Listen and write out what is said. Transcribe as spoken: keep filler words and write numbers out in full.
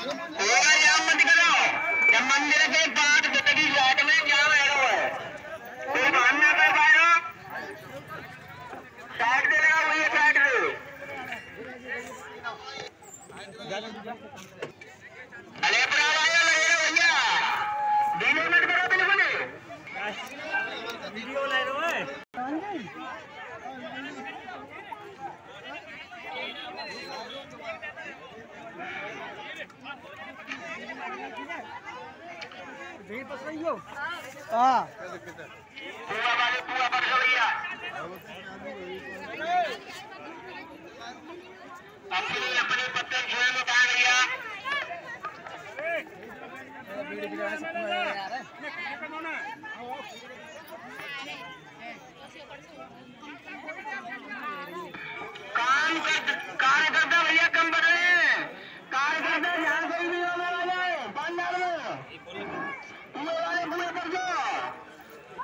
थोड़ा जाम मत करो, जब मंदिर के बाद जिंदगी साइड में जाम है वो है, कोई बहाना कर पाएगा, साइड दे लगा हुई है, साइड दे। अरे ब्रावा ये लगे भैया, वीडियो मत करो बिल्कुल, वीडियो ले लो है। भीड़ पस रही हो? हाँ। पूरा वाले पूरा पर भैया। अपनी अपनी पत्ते झोल में डाल दिया। भीड़ भी जरा सब यार है। काम कर कार करता भैया कम बढ़ रहे हैं, कार करता यहाँ कोई भी होने वाला है, बांध डाल दो।